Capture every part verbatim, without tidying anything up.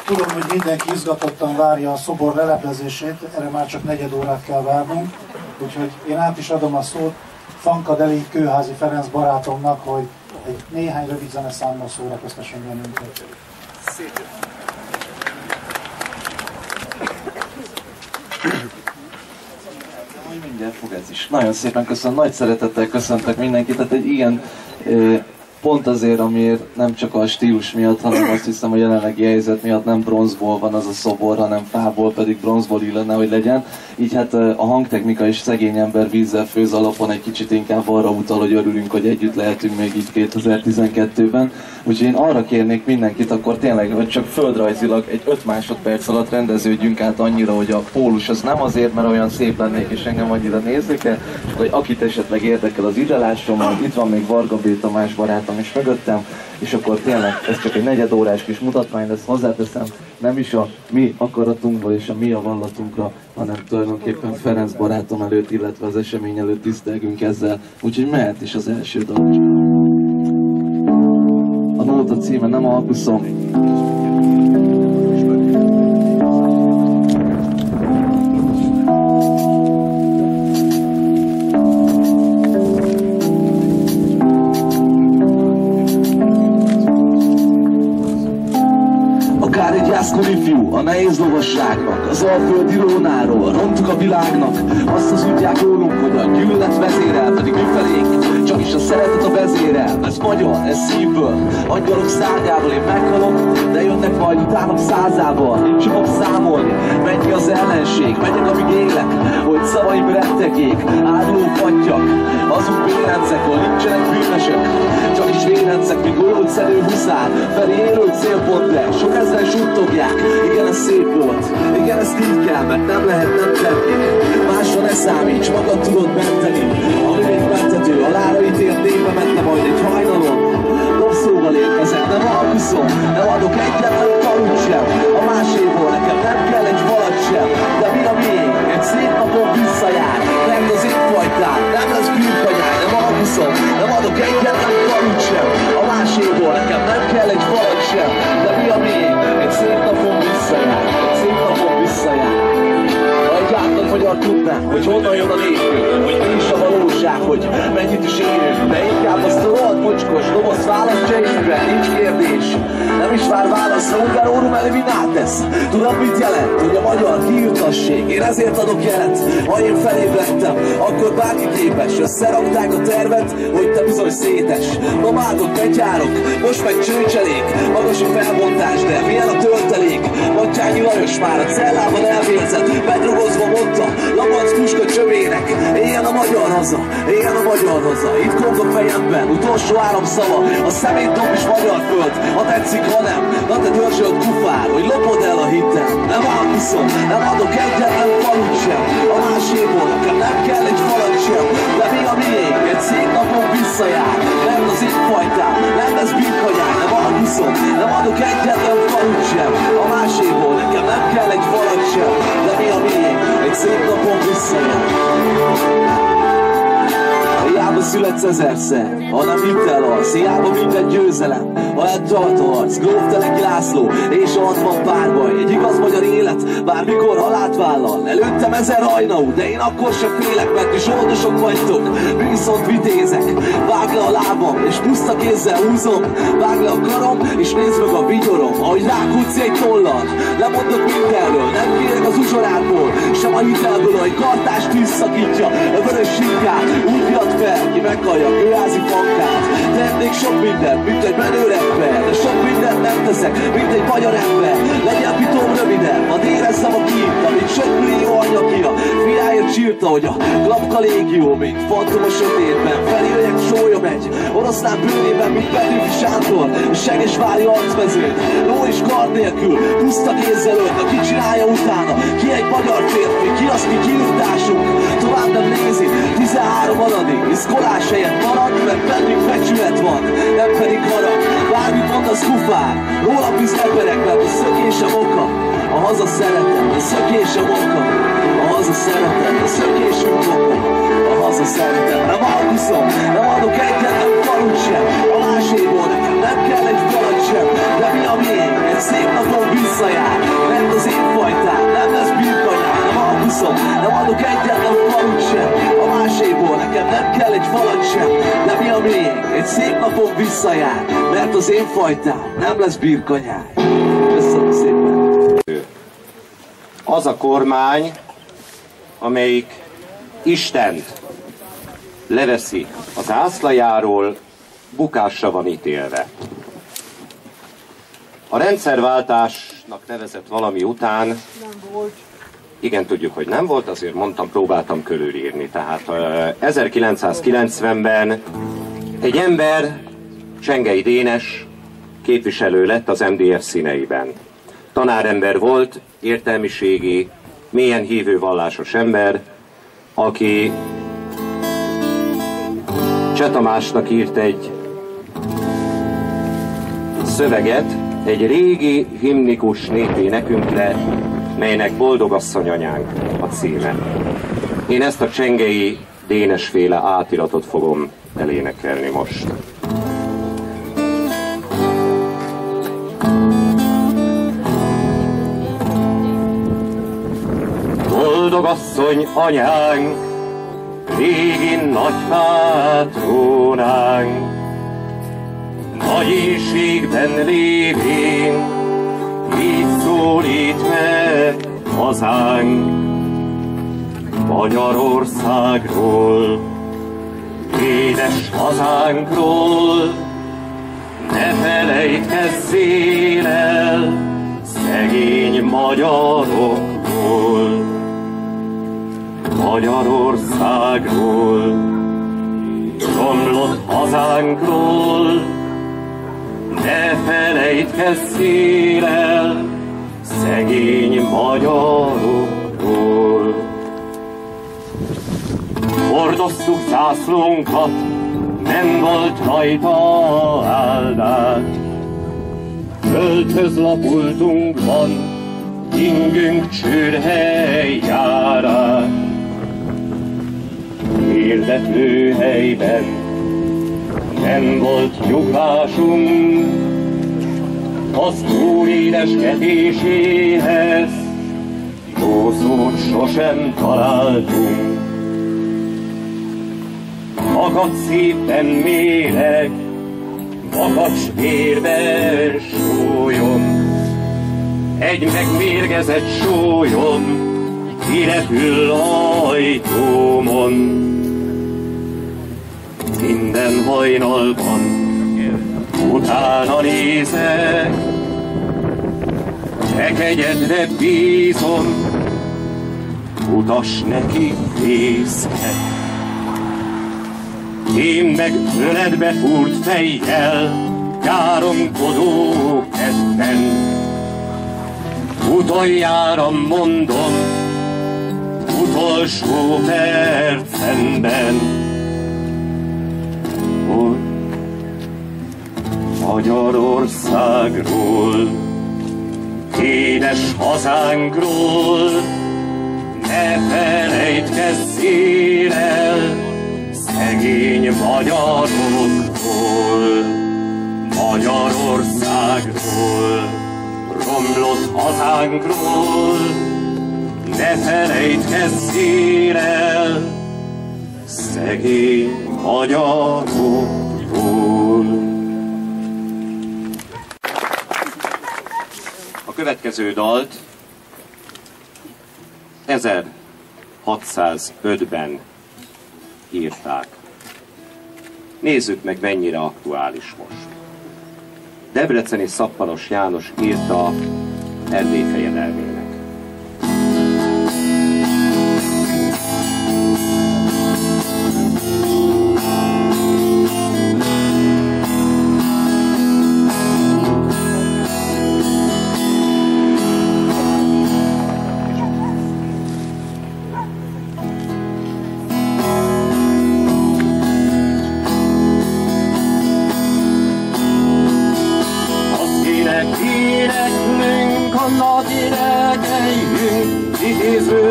Tudom, hogy mindenki izgatottan várja a szobor leleplezését, erre már csak negyed órát kell várnunk, úgyhogy én át is adom a szót Fankadeli Kőházi Ferenc barátomnak, hogy egy néhány rövid zeneszámmal szórakoztasson bennünket. Mindjárt fog ez is. Nagyon szépen köszönöm, nagy szeretettel köszöntök mindenkit. Tehát egy ilyen pont azért, amiért nem csak a stílus miatt, hanem azt hiszem a jelenlegi helyzet miatt nem bronzból van az a szobor, hanem fából, pedig bronzból illene, hogy legyen. Így hát a hangtechnika és szegény ember vízzel főz alapon egy kicsit inkább arra utal, hogy örülünk, hogy együtt lehetünk még így kétezer-tizenkettőben. Úgyhogy én arra kérnék mindenkit, akkor tényleg, hogy csak földrajzilag egy öt másodperc alatt rendeződjünk át annyira, hogy a pólus az nem azért, mert olyan szép lennék és engem annyira nézni kell, csak hogy akit esetleg érdekel az ide lásson, majd itt van még Varga B. Tamás barátom is mögöttem, és akkor tényleg ez csak egy negyed órás kis mutatvány, ezt hozzáteszem, nem is a mi akaratunkba és a mi avallatunkra, hanem tulajdonképpen Ferenc barátom előtt, illetve az esemény előtt tisztelgünk ezzel, úgyhogy mehet is az első dal. A nóta címe Nem alkuszom. Akár egy jászkori fiú a nehéz lovasságnak, az alföldi rónáról rontuk a világnak. Azt hazudják rólunk, hogy a gyűlölet vezérel, pedig mifelénk csak is a szeretet a vezérel. Ez magyar, ez szívből, angyalok szárnyából én meghalok, de jönnek majd utánam százával. Én csak fog számolni, mennyi az ellenség, megyek amíg élek, hogy szavaim rettegék. Áruló pattyak, azok bérencek, hol nincsenek bűnösök, csak is vérencek, mint golyót szerő huszár, felé élő célpont, de sok ezren suttogják. Igen, ez szép volt, igen, ezt így kell, mert nem lehet nem tenni. Másra ne számíts, magad tudod menteni, ami még mentető, halára ítélt népe menne majd egy hajnalon. Dobszóval érkezek, nem alkuszom, nem adok egyetlen kalut sem. A máséból nekem nem kell egy falat sem, de mi a miénk, egy szép napon visszajár. Rend az én fajtán, nem lesz bűnkanyár, nem alkuszom, nem adok egyetlen kalut sem. A máséból nekem nem kell egy falat sem, de mi a miénk, egy szép napon visszajár, egy szép napon visszajár. Ha egy átlag magyar tudná, hogy honnan jön a népünk, hogy mi is a valóság, hogy mennyit is érünk, de inkább azt a rohadt mocskos, doboz választja észre, nincs kérdés. Nem is vár válaszra, Hungarorum eliminátesz. Tudom, mit jelent, hogy a magyar kiirtassék, én ezért adok jelet. Ha én felébredtem, akkor bárki képes, összerakták a tervet, hogy te bizony szétes. Nomádok, betyárok, most meg csőcselék, magas a felbontás, de milyen a töltelék. Mattyányi Lajos már a cellában elvérzett, bedrogozva mondta, labanc puska csövének. Éljen a magyar haza, éljen a magyar haza. Itt kong a fejemben, utolsó áramszava, a szemétdom is magyar föld. Ha tetszik, ha nem, na te dörzsöld kufár, hogy lopod el a hitem. Nem alkuszom, nem adok egyetlen falut sem. A máséból nekem nem kell egy falat sem, de mi a miénk, egy szép napon visszajár. Nem az én fajtám, nem lesz bűnkanyár. Nem alkuszom, nem adok egyetlen falut sem. A máséból nekem nem kell egy falat sem, de mi a miénk, egy szép napon visszajár. Hiába születsz ezerszer, hanem itt elalsz, hiába minden győzelem, ha eltart a harc, Gróf Teleki László és a hatvan párbaj. Egy igaz magyar élet, bármikor halált vállal. Előttem ezer hajnau, de én akkor sem félek, mert is oldosok vagytok, mi viszont vitézek. Vágd le a lábam, és puszta kézzel húzom, vágd le a karom, és nézd meg a vigyorom, ahogy rákúdsz egy tollal. Lemondok mindenről, nem kérek az uzsorádból, sem a hitelből, hogy kartás tűz szakítja a vörös sinkát. Úgy fiat fel, ki meghallja a Kőházi Fankát. Tennék sok mindent, mint egy menő rapper, de sok mindent nem teszek, mint egy magyar ember. Legyen pitom röviden, hadd érezzem a kint, amit sok millió anyagja fiáért sírta, hogy a Klapka légió, mint fantom a sötétben. Feljöjjek sója megy, oroszlán bőrében, mint Petőfi Sándor, Segesvári arcmezőn, ló és kard nélkül, puszta kézzel ölt, aki csinálja utána, ki egy magyar férfi, ki az, ki kiirtásunk. Tovább nem nézi, tizenhárom aladik, iszkolás helyett marad, mert bennünk becsület van, nem pedig harag. Bármit mondasz kufár, róla bíz eperek, mert a szökésem oka, a haza szeretet, a szökésem oka, a haza szeretet, a szökésünk oka, a haza szeretet. Nem alkuszom, nem adok egyetlen falut sem, a máséból nekem nem kell egy falat sem, de mi a miénk egy szép napon visszajár, mert az én fajtám nem lesz birkanyám. Nem alkuszom, nem adok egyetlen falut sem, a máséból nekem nem kell egy falat sem, de mi a miénk egy szép napon visszajár, mert az én fajtám nem lesz birkanyám. Köszönöm szépen. Az a kormány, amelyik Istent leveszi az ászlajáról, bukásra van ítélve. A rendszerváltásnak nevezett valami után, nem volt. Igen, tudjuk, hogy nem volt, azért mondtam, próbáltam körülírni. Tehát ezerkilencszázkilencvenben egy ember, Csengei Dénes képviselő lett az em dé ef színeiben. Tanárember volt, értelmiségi, mélyen hívő vallásos ember, aki Cseh Tamásnak írt egy szöveget, egy régi himnikus népénekünkre, melynek Boldogasszony anyánk a címe. Én ezt a Csengei Dénes-féle átiratot fogom elénekelni most. Boldogasszony anyánk, régi nagypátrónánk, nagy éhségben lévén, így szólít meg hazánk. Magyarországról, édes hazánkról, ne felejtkezzél el, szegény magyarokról. Magyarországról, romlott hazánkról, ne felejtkezzél el, szegény magyarokról. Hordoztuk zászlónkat, nem volt rajta áldás, földhöz lapultunkban, ingünk csőrhely járás. Hirdetlőhelyben nem volt nyugvásunk, az Úr édeskedéséhez jó szót sosem találtunk. Magad szépen méreg, makacs vérben sólyom, egy megmérgezett sólyom kirepül ajtómon. Minden hajnalban utána nézek, te kegyedre bízom, utass neki fészket. Én meg öledbe fúrt fejjel káromkodó ketten, utoljára mondom, utolsó percemben, hogy Magyarországról, édes hazánkról, ne felejtkezzél el, szegény magyarokról. Magyarországról, romlott hazánkról, ne felejtkezzél el, szegény magyarokról. A következő dalt ezerhatszázötben írták. Nézzük meg, mennyire aktuális most. Debreceni Szappanos János írta Erdély fejedelmének.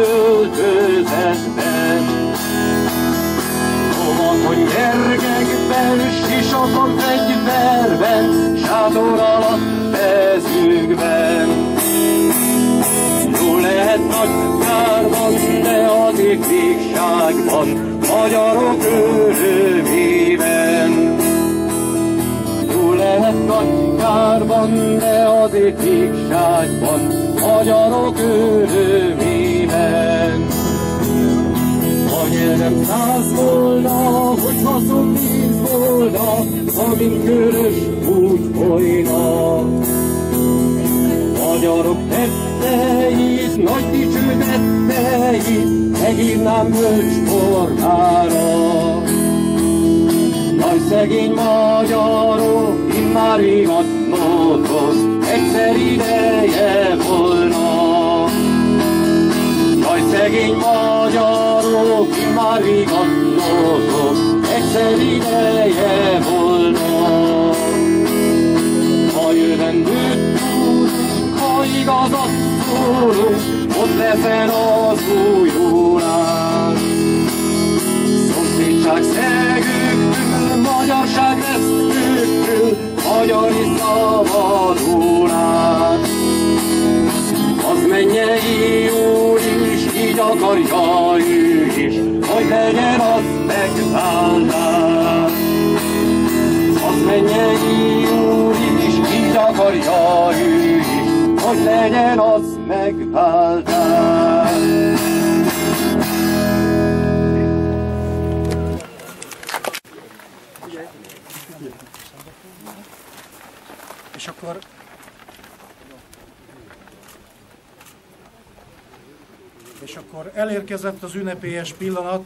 Öltözetben, lovakon nyergekben, Időben, sisakon, fegyverben, sátor alatt vezünkben. Jó lehet nagy kárban, de azért végságban, magyarok örömében. Jó lehet nagy kárban, de azért végságban, magyarok örömében. Ha nyelvem száz volna, hogy haszon tíz volna, amint körös úgy folyna. Magyarok tetteit, nagy dicső tetteit, megírnám bölcs formára. Nagy szegény magyarok, immár évad nótoz, egyszer ideje volna. Nagy szegény magyarok, immár évad nótoz, egyszer ideje volna. Ha jövendőt tudunk, ha igazat szólunk, ott leszen az új órán. Szomszédság szegőktől, magyarság vesztőktől, magyari szabadulás. Az mennyei úr is, így akarja ő is, hogy legyen az megváltás. Az mennyei úr is, így akarja ő is, hogy legyen az megváltás. És akkor és akkor elérkezett az ünnepélyes pillanat.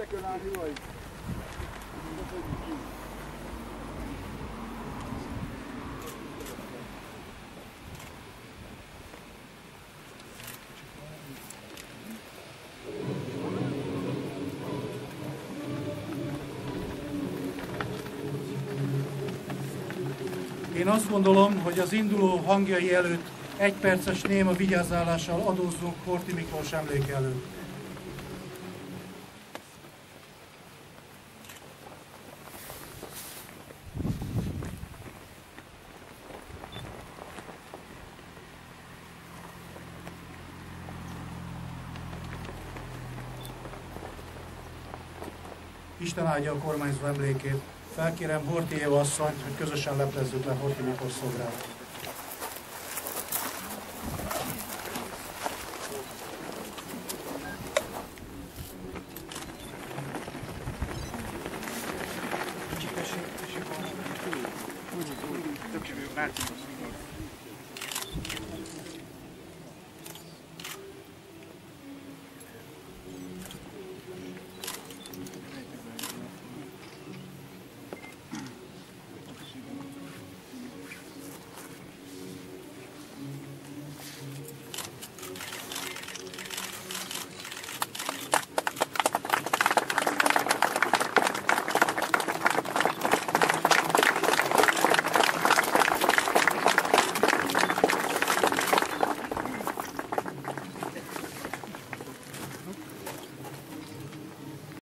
Én azt gondolom, hogy az induló hangjai előtt egy perces néma vigyázálással adózzunk Horthy Miklós emléke előtt. Isten áldja a kormányzó emlékét. Felkérem Horthy Éva asszonyt, hogy közösen leplezzük le Horthy Miklós szobrát. Thank you.